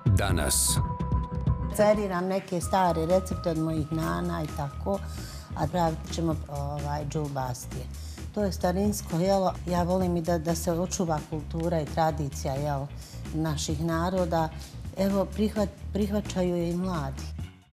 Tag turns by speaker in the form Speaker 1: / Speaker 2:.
Speaker 1: Danas.
Speaker 2: Feriram neke stare recepte od mojih nana i tako, a pravit ćemo džulbastije. To je starinsko jelo. Ja volim i da se očuva kultura i tradicija naših naroda. Evo, prihvaćaju je i mladi.